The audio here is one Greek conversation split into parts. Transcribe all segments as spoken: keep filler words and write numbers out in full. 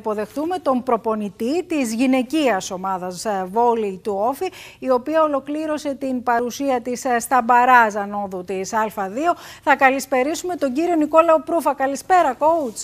υποδεχτούμε τον προπονητή της γυναικείας ομάδας βόλεϊ του Όφη, η οποία ολοκλήρωσε την παρουσία της στα μπαράζ ανόδου της Α δύο. Θα καλησπερίσουμε τον κύριο Νικόλαο Προύφα. Καλησπέρα, coach.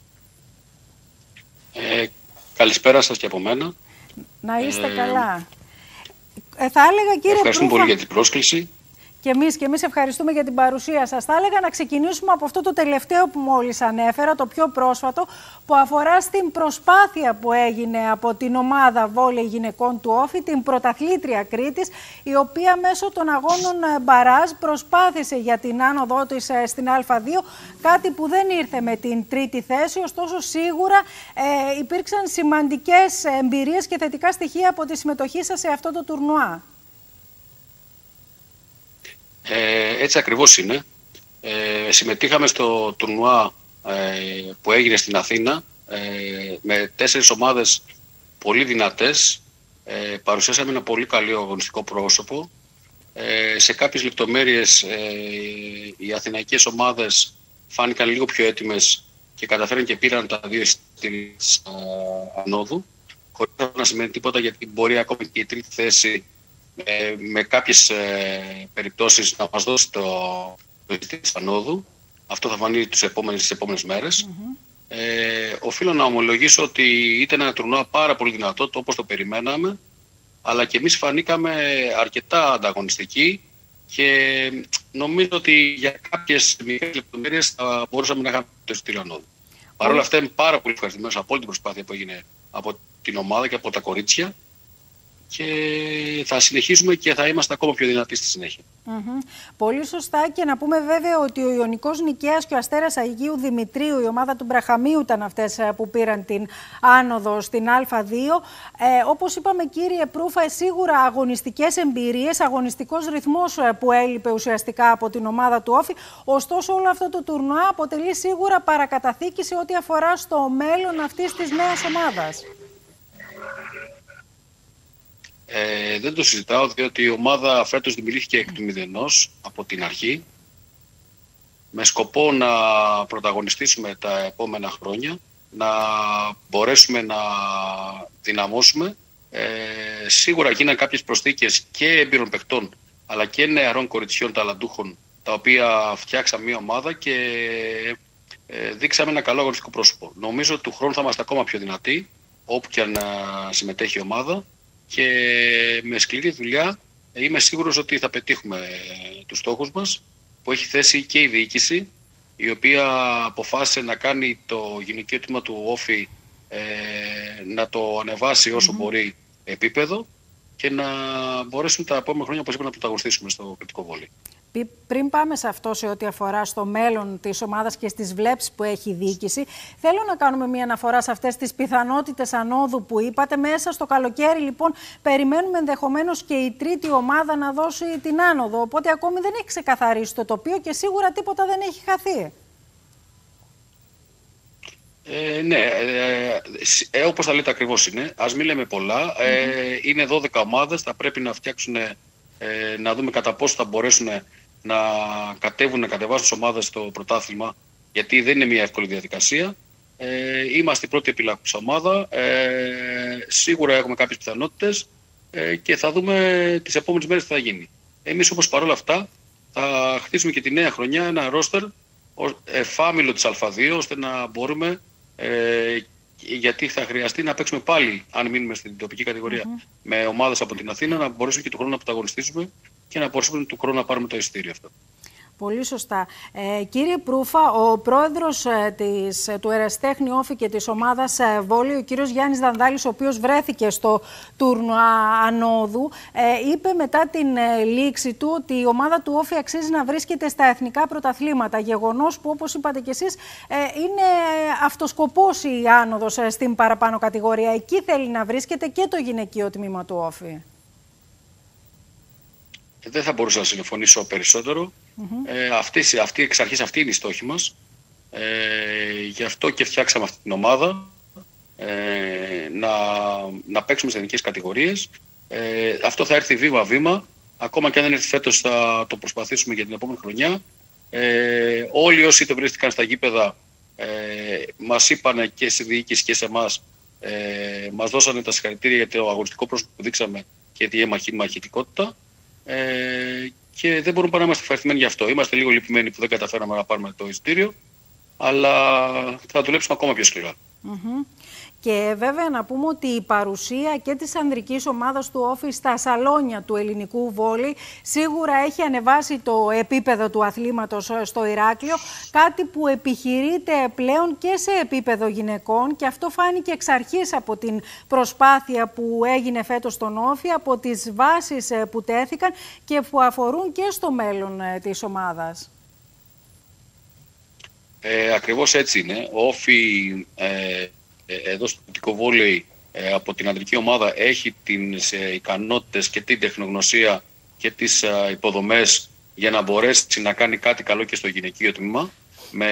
Ε, καλησπέρα σας και από μένα. Να είστε ε, καλά. Ε, θα έλεγα, κύριε Ευχαριστούμε Προύφα, πολύ για την πρόσκληση. Και εμείς, και εμείς ευχαριστούμε για την παρουσία σας. Θα έλεγα να ξεκινήσουμε από αυτό το τελευταίο που μόλις ανέφερα, το πιο πρόσφατο, που αφορά στην προσπάθεια που έγινε από την ομάδα βόλεϊ γυναικών του Όφη, την πρωταθλήτρια Κρήτης, η οποία μέσω των αγώνων μπαράζ προσπάθησε για την άνοδό της στην Α δύο, κάτι που δεν ήρθε με την τρίτη θέση, ωστόσο σίγουρα ε, υπήρξαν σημαντικές εμπειρίες και θετικά στοιχεία από τη συμμετοχή σας σε αυτό το τουρνουά. Ε, έτσι ακριβώς είναι. Ε, συμμετείχαμε στο τουρνουά ε, που έγινε στην Αθήνα ε, με τέσσερις ομάδες πολύ δυνατές. Ε, παρουσιάσαμε ένα πολύ καλό αγωνιστικό πρόσωπο. Ε, σε κάποιες λεπτομέρειες ε, οι αθηναϊκές ομάδες φάνηκαν λίγο πιο έτοιμες και καταφέραν και πήραν τα δύο εισιτήρια της ανόδου, χωρίς να σημαίνει τίποτα, γιατί μπορεί ακόμη και η τρίτη θέση Ε, με κάποιες ε, περιπτώσεις να μας δώσει το εισιτήριο της ανόδου. Αυτό θα φανεί τις επόμενες, τις επόμενες μέρες. Mm-hmm. ε, οφείλω να ομολογήσω ότι ήταν ένα τουρνουά πάρα πολύ δυνατό, το όπως το περιμέναμε, αλλά και εμείς φανήκαμε αρκετά ανταγωνιστικοί και νομίζω ότι για κάποιες μικρές λεπτομέρειες θα μπορούσαμε να είχαμε το εισιτήριο ανόδου. Mm-hmm. Παρ' όλα αυτά είμαι πάρα πολύ ευχαριστημένος από όλη την προσπάθεια που έγινε από την ομάδα και από τα κορίτσια, και θα συνεχίσουμε και θα είμαστε ακόμα πιο δυνατοί στη συνέχεια. Mm-hmm. Πολύ σωστά, και να πούμε βέβαια ότι ο Ιωνικός Νικαίας και ο Αστέρας Αγίου Δημητρίου, η ομάδα του Μπραχαμίου, ήταν αυτές που πήραν την άνοδο στην Α δύο. Ε, όπως είπαμε, κύριε Προύφα, σίγουρα αγωνιστικές εμπειρίες, αγωνιστικός ρυθμός που έλειπε ουσιαστικά από την ομάδα του Όφη. Ωστόσο, όλο αυτό το τουρνουά αποτελεί σίγουρα παρακαταθήκη σε ό,τι αφορά στο μέλλον αυτής της νέας ομάδας. Ε, δεν το συζητάω, διότι η ομάδα φέτος δημιουργήθηκε εκ του μηδενός από την αρχή, με σκοπό να πρωταγωνιστήσουμε τα επόμενα χρόνια, να μπορέσουμε να δυναμώσουμε. Ε, σίγουρα γίνανε κάποιες προσθήκες και έμπειρων παιχτών, αλλά και νεαρών κοριτσιών ταλαντούχων, τα οποία φτιάξαμε μια ομάδα και ε, δείξαμε ένα καλό αγωνιστικό πρόσωπο. Νομίζω ότι του χρόνου θα είμαστε ακόμα πιο δυνατοί, όπου και αν συμμετέχει η ομάδα. Και με σκληρή δουλειά είμαι σίγουρος ότι θα πετύχουμε τους στόχους μας, που έχει θέσει και η διοίκηση, η οποία αποφάσισε να κάνει το γυναικείο τμήμα του Όφη ε, να το ανεβάσει όσο mm-hmm. μπορεί επίπεδο και να μπορέσουμε τα επόμενα χρόνια, όπως είπα, να πρωταγωνιστήσουμε στο κριτικό βόλεϊ. Πριν πάμε σε αυτό, σε ό,τι αφορά στο μέλλον της ομάδας και στις βλέψεις που έχει η διοίκηση, θέλω να κάνουμε μια αναφορά σε αυτές τις πιθανότητες ανόδου που είπατε. Μέσα στο καλοκαίρι, λοιπόν, περιμένουμε ενδεχομένως και η τρίτη ομάδα να δώσει την άνοδο. Οπότε ακόμη δεν έχει ξεκαθαρίσει το τοπίο και σίγουρα τίποτα δεν έχει χαθεί. Ε, ναι, ε, ε, όπως τα λέτε ακριβώς είναι. Ας μην λέμε πολλά. Mm-hmm. Ε, είναι δώδεκα ομάδες, θα πρέπει να φτιάξουν, ε, να δούμε κατά πόσο θα μπορέσουν να κατέβουν, να κατεβάσουν τις ομάδες στο πρωτάθλημα, γιατί δεν είναι μια εύκολη διαδικασία. Ε, είμαστε η πρώτη επιλέγουσα ομάδα. Ε, σίγουρα έχουμε κάποιες πιθανότητες ε, και θα δούμε τις επόμενες μέρες τι θα γίνει. Εμείς όμως παρόλα αυτά θα χτίσουμε και τη νέα χρονιά ένα ρόστερ εφάμιλο της Α δύο, ώστε να μπορούμε, ε, γιατί θα χρειαστεί να παίξουμε πάλι, αν μείνουμε στην τοπική κατηγορία, mm-hmm. με ομάδες από την Αθήνα, να μπορέσουμε και του χρόνου να πρωταγωνιστήσουμε και να μπορέσουμε του χρόνου να πάρουμε το εισιτήριο αυτό. Πολύ σωστά. Ε, κύριε Προύφα, ο πρόεδρος ε, της, ε, του Ερασιτέχνη Όφη και της ομάδας ε, βόλεϊ, ο κύριος Γιάννης Δανδάλης, ο οποίος βρέθηκε στο τουρνουά ανόδου, ε, είπε μετά την ε, λήξη του ότι η ομάδα του Όφη αξίζει να βρίσκεται στα εθνικά πρωταθλήματα. Γεγονός που, όπως είπατε κι εσείς, ε, είναι αυτοσκοπός η άνοδος ε, στην παραπάνω κατηγορία. Εκεί θέλει να βρίσκεται και το γυναικείο τμήμα του Όφη. Δεν θα μπορούσα να συμφωνήσω περισσότερο. Mm-hmm. Ε, αυτή, αυτή, εξ αρχής αυτή είναι η στόχη μας. Ε, γι' αυτό και φτιάξαμε αυτή την ομάδα. Ε, να, να παίξουμε σε εθνικές κατηγορίες. Ε, αυτό θα έρθει βήμα-βήμα. Ακόμα και αν δεν έρθει φέτος, θα το προσπαθήσουμε για την επόμενη χρονιά. Ε, όλοι όσοι το βρίσκηκαν στα γήπεδα Ε, μας είπανε και στη διοίκηση και σε εμάς, ε, μας δώσανε τα συγχαρητήρια για το αγωνιστικό πρόσωπο που δείξαμε και τη μαχητικότητα. Ε, και δεν μπορούμε παρά να είμαστε ευχαριστημένοι γι' αυτό. Είμαστε λίγο λυπημένοι που δεν καταφέραμε να πάρουμε το εισιτήριο, αλλά θα δουλέψουμε ακόμα πιο σκληρά. Mm-hmm. Και βέβαια να πούμε ότι η παρουσία και της ανδρικής ομάδας του Όφη στα σαλόνια του ελληνικού βόλεϊ σίγουρα έχει ανεβάσει το επίπεδο του αθλήματος στο Ηράκλειο, κάτι που επιχειρείται πλέον και σε επίπεδο γυναικών, και αυτό φάνηκε εξ αρχής από την προσπάθεια που έγινε φέτος στον Όφη, από τις βάσεις που τέθηκαν και που αφορούν και στο μέλλον της ομάδας. Ε, ακριβώς έτσι είναι. Ο Όφη ε, εδώ στο τοπικό βόλεϊ ε, από την ανδρική ομάδα έχει τις ε, ικανότητες και την τεχνογνωσία και τις ε, υποδομές για να μπορέσει να κάνει κάτι καλό και στο γυναικείο τμήμα. Με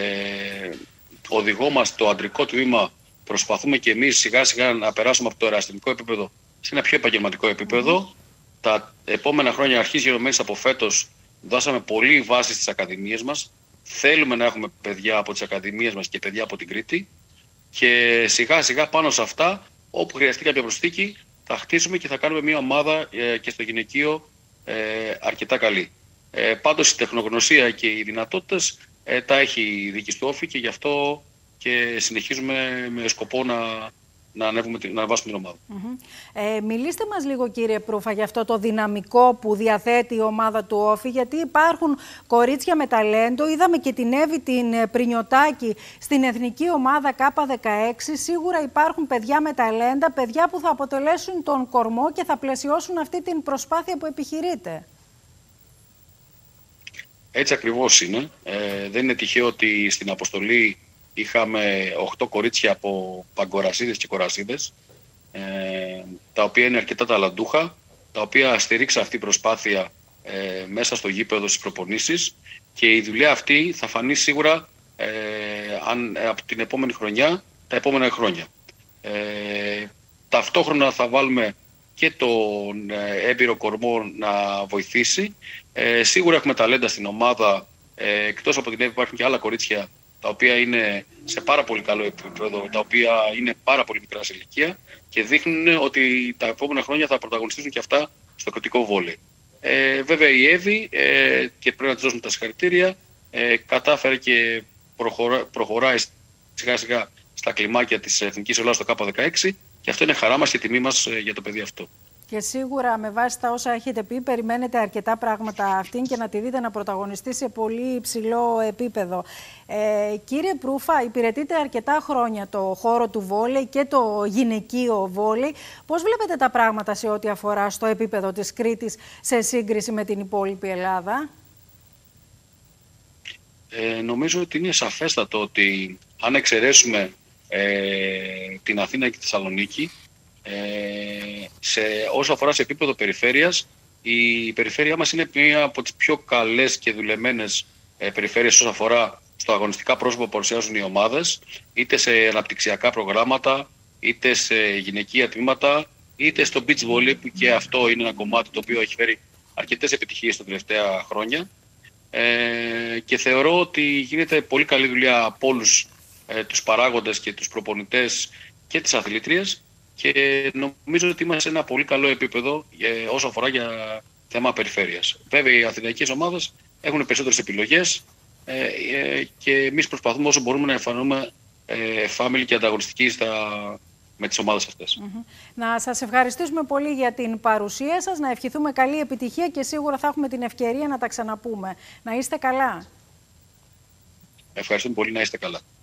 οδηγό μας το αντρικό τμήμα προσπαθούμε και εμείς σιγά σιγά να περάσουμε από το ερασιτεχνικό επίπεδο σε ένα πιο επαγγελματικό επίπεδο. Mm. Τα επόμενα χρόνια, αρχής γενομένης από φέτος, δώσαμε πολύ βάση στις ακαδημίες μας. Θέλουμε να έχουμε παιδιά από τις ακαδημίες μας και παιδιά από την Κρήτη, και σιγά σιγά πάνω σε αυτά, όπου χρειαστεί κάποια προσθήκη, θα χτίσουμε και θα κάνουμε μια ομάδα ε, και στο γυναικείο ε, αρκετά καλή. Ε, πάντως η τεχνογνωσία και οι δυνατότητες ε, τα έχει η διοίκηση του Όφη, και γι' αυτό και συνεχίζουμε με σκοπό να, να, ανέβουμε, να ανεβάσουμε την ομάδα. Mm-hmm. ε, μιλήστε μας λίγο, κύριε Προύφα, για αυτό το δυναμικό που διαθέτει η ομάδα του Όφη, γιατί υπάρχουν κορίτσια με ταλέντο. Είδαμε και την Εύη την Πρινιωτάκη στην εθνική ομάδα Κάπα δεκαέξι. Σίγουρα υπάρχουν παιδιά με ταλέντα, παιδιά που θα αποτελέσουν τον κορμό και θα πλαισιώσουν αυτή την προσπάθεια που επιχειρείται. Έτσι ακριβώς είναι. Ε, δεν είναι τυχαίο ότι στην αποστολή είχαμε οκτώ κορίτσια από παγκορασίδες και κορασίδες, ε, τα οποία είναι αρκετά ταλαντούχα, τα οποία στηρίξα αυτή η προσπάθεια ε, μέσα στο γήπεδο στις προπονήσεις, και η δουλειά αυτή θα φανεί σίγουρα ε, αν, από την επόμενη χρονιά, τα επόμενα χρόνια. Ε, ταυτόχρονα θα βάλουμε και τον ε, έμπειρο κορμό να βοηθήσει. Ε, σίγουρα έχουμε ταλέντα στην ομάδα, ε, εκτός από την Εύη υπάρχουν και άλλα κορίτσια τα οποία είναι σε πάρα πολύ καλό επίπεδο, τα οποία είναι πάρα πολύ μικρά σε ηλικία και δείχνουν ότι τα επόμενα χρόνια θα πρωταγωνιστήσουν και αυτά στο κρατικό βόλεϊ. Ε, βέβαια η Εύη, ε, και πρέπει να της δώσουμε τα συγχαρητήρια, ε, κατάφερε και προχωρά, προχωράει σιγά σιγά στα κλιμάκια της Εθνικής Ελλάδας στο Κάπα δεκαέξι, και αυτό είναι χαρά μας και τιμή μας ε, για το παιδί αυτό. Και σίγουρα με βάση τα όσα έχετε πει, περιμένετε αρκετά πράγματα αυτήν και να τη δείτε να πρωταγωνιστεί σε πολύ υψηλό επίπεδο. Ε, κύριε Προύφα, υπηρετείτε αρκετά χρόνια το χώρο του βόλεϊ και το γυναικείο βόλεϊ. Πώς βλέπετε τα πράγματα σε ό,τι αφορά στο επίπεδο της Κρήτης σε σύγκριση με την υπόλοιπη Ελλάδα? Ε, νομίζω ότι είναι σαφέστατο ότι αν εξαιρέσουμε ε, την Αθήνα και τη Θεσσαλονίκη, Ε, σε, όσο αφορά σε επίπεδο περιφέρειας, η περιφέρειά μας είναι μία από τις πιο καλές και δουλεμένες ε, περιφέρειες όσο αφορά στο αγωνιστικά πρόσωπα που παρουσιάζουν οι ομάδες, είτε σε αναπτυξιακά προγράμματα, είτε σε γυναικεία τμήματα, είτε στο beach volley, που και αυτό είναι ένα κομμάτι το οποίο έχει φέρει αρκετές επιτυχίες τα τελευταία χρόνια. Ε, και θεωρώ ότι γίνεται πολύ καλή δουλειά από όλους ε, τους παράγοντες και τους προπονητές και τις αθλήτριες, και νομίζω ότι είμαστε σε ένα πολύ καλό επίπεδο ε, όσο αφορά για θέμα περιφέρειας. Βέβαια, οι αθηναϊκές ομάδες έχουν περισσότερες επιλογές ε, ε, και εμείς προσπαθούμε όσο μπορούμε να εμφανίσουμε ε, family και ανταγωνιστικοί στα, με τις ομάδες αυτές. Mm-hmm. Να σας ευχαριστήσουμε πολύ για την παρουσία σας, να ευχηθούμε καλή επιτυχία και σίγουρα θα έχουμε την ευκαιρία να τα ξαναπούμε. Να είστε καλά. Ευχαριστούμε πολύ, να είστε καλά.